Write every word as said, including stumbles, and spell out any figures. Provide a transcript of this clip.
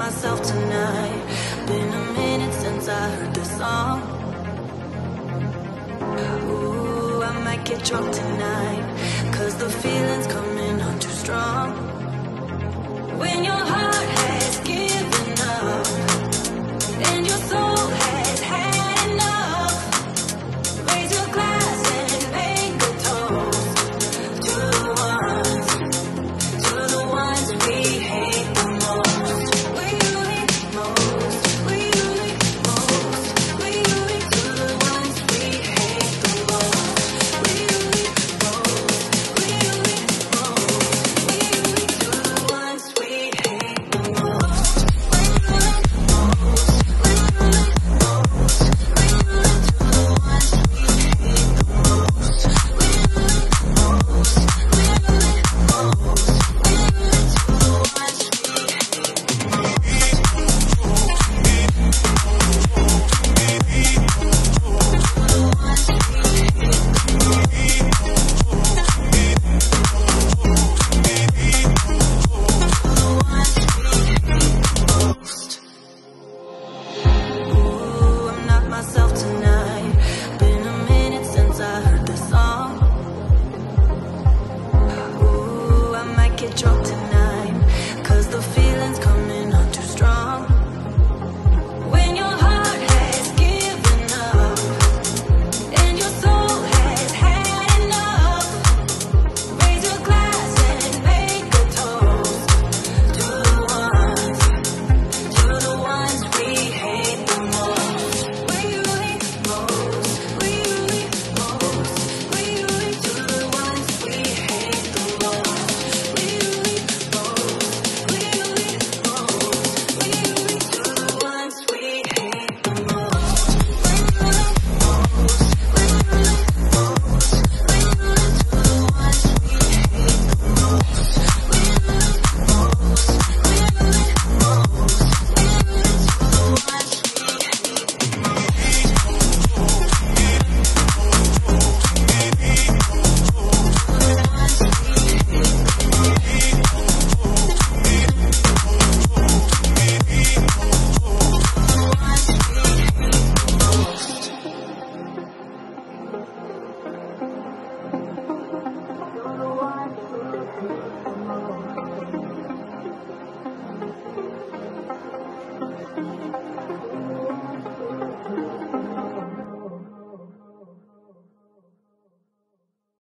myself tonight. Been a minute since I heard this song. Ooh, I might get drunk tonight, cause the feeling's coming on too strong. When your heart has given up and your soul has had enough, raise your glass and make a toast to the ones, to the ones we hate the most. We hate most, we hate most, we hate to the ones we hate the most. We hate most, we hate most, we hate to the ones we hate the most. We hate most, we hate most, we hate to the ones we hate the most. We hate most, we hate most, we hate to the ones we hate the most. Ooh, I'm not myself tonight. Been a minute since I heard this song. Ooh, I might get drunk tonight.